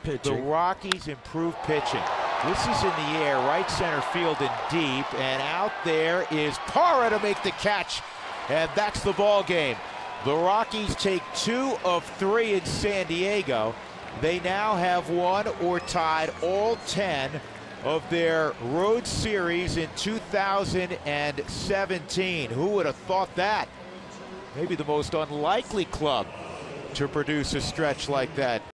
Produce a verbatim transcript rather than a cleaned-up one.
pitching. The Rockies improved pitching. This is in the air, right center field and deep, and out there is Parra to make the catch, and that's the ball game. The Rockies take two of three in San Diego. They now have won or tied all ten of their road series in two thousand seventeen. Who would have thought that? Maybe the most unlikely club to produce a stretch like that.